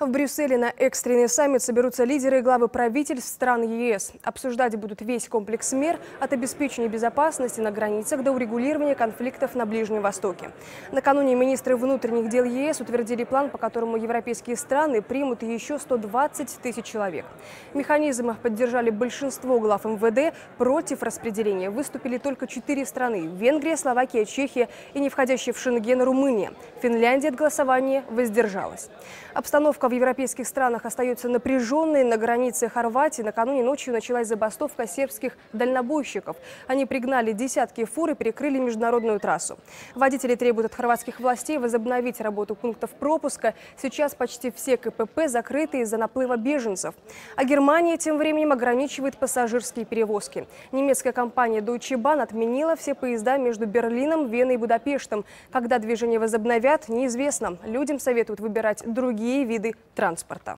В Брюсселе на экстренный саммит соберутся лидеры и главы правительств стран ЕС. Обсуждать будут весь комплекс мер от обеспечения безопасности на границах до урегулирования конфликтов на Ближнем Востоке. Накануне министры внутренних дел ЕС утвердили план, по которому европейские страны примут еще 120 тысяч человек. Механизм поддержали большинство глав МВД. Против распределения выступили только 4 страны – Венгрия, Словакия, Чехия и не входящая в Шенген Румыния. Финляндия от голосования воздержалась. Обстановка в европейских странах остается напряженной. На границе Хорватии накануне ночью началась забастовка сербских дальнобойщиков. Они пригнали десятки фур и перекрыли международную трассу. Водители требуют от хорватских властей возобновить работу пунктов пропуска. Сейчас почти все КПП закрыты из-за наплыва беженцев. А Германия тем временем ограничивает пассажирские перевозки. Немецкая компания Deutsche Bahn отменила все поезда между Берлином, Веной и Будапештом. Когда движение возобновят, неизвестно. Людям советуют выбирать другие виды транспорта.